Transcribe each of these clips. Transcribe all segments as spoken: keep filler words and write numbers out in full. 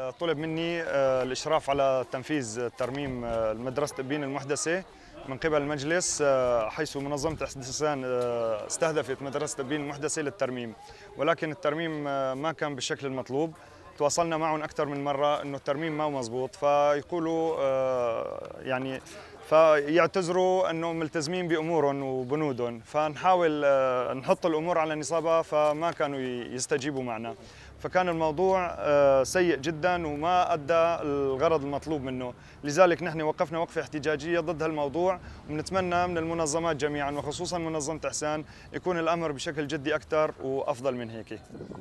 طلب مني الإشراف على تنفيذ ترميم مدرسة ابين المحدثة من قبل المجلس، حيث منظمة إحسان استهدفت مدرسة ابين المحدثة للترميم، ولكن الترميم ما كان بالشكل المطلوب. تواصلنا معهم أكثر من مرة إنه الترميم ما هو مضبوط، فيقولوا يعني فيعتذروا أنه ملتزمين بأمورهم وبنودهم، فنحاول نحط الأمور على نصابها، فما كانوا يستجيبوا معنا. فكان الموضوع سيء جدا وما أدى الغرض المطلوب منه، لذلك نحن وقفنا وقفة احتجاجية ضد هالموضوع، ونتمنى من المنظمات جميعا وخصوصا منظمة إحسان يكون الأمر بشكل جدي أكثر وأفضل من هيك.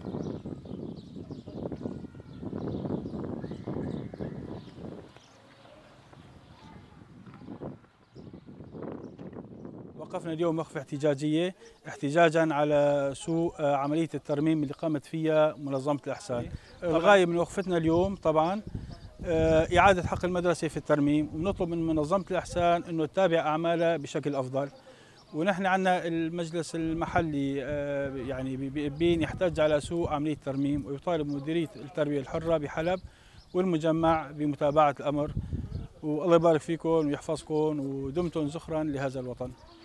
وقفنا اليوم وقفة احتجاجية احتجاجا على سوء عملية الترميم اللي قامت فيها منظمة الإحسان. الغاية من وقفتنا اليوم طبعا إعادة حق المدرسة في الترميم، ونطلب من منظمة الإحسان أنه تتابع أعمالها بشكل أفضل. ونحن عندنا المجلس المحلي يعني بإبين يحتج على سوء عملية الترميم، ويطالب مديرية التربية الحرة بحلب والمجمع بمتابعة الأمر. والله يبارك فيكم ويحفظكم ودمتم زخرا لهذا الوطن.